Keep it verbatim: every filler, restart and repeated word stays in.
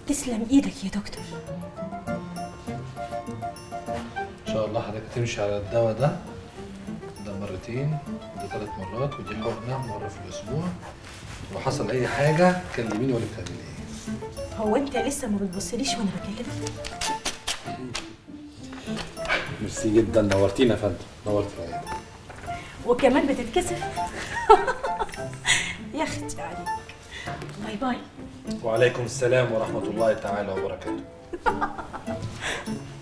تسلم ايدك يا دكتور. ان شاء الله حضرتك تمشي على الدواء ده ده مرتين، ده ثلاث مرات، ودي حقنه مره في الاسبوع. لو حصل اي حاجه كلميني ولا بتعملي ايه. هو انت لسه ما بتبصليش وانا بكلمك؟ ميرسي جدا، نورتينا يا فندم، نورت العياده. وكمان بتتكسف. يا اختي عليك. باي باي. وعليكم السلام ورحمه الله تعالى وبركاته.